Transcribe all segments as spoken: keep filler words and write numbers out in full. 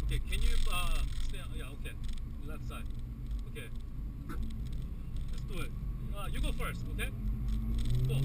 Okay, can you uh stay? Yeah, okay. Left side. Okay. Let's do it. Uh, you go first, okay? Go.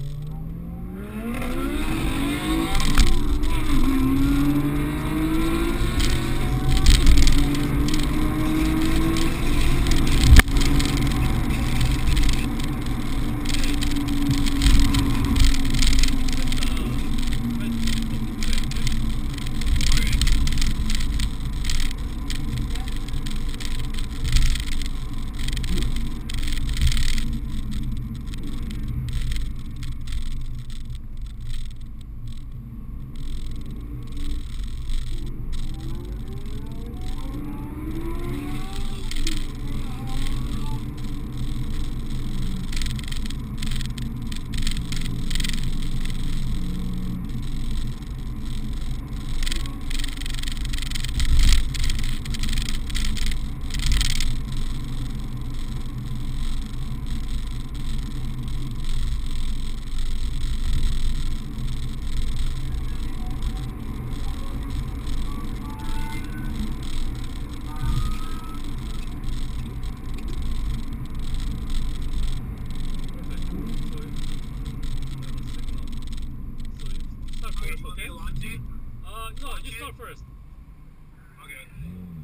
Okay. Uh, no, you start first. Okay.